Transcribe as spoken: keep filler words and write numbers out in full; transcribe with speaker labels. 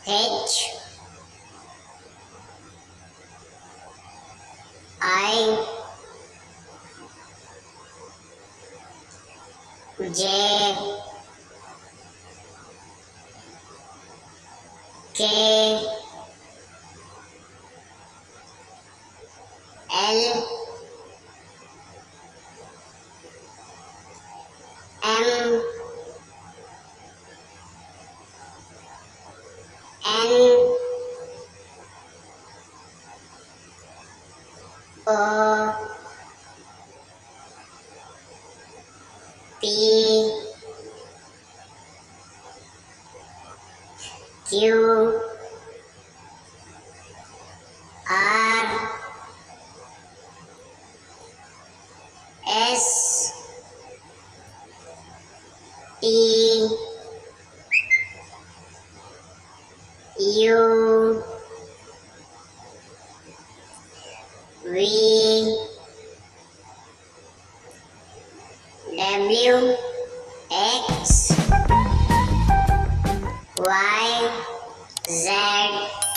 Speaker 1: H I J K L M N O P Q R S T U V W X Y Z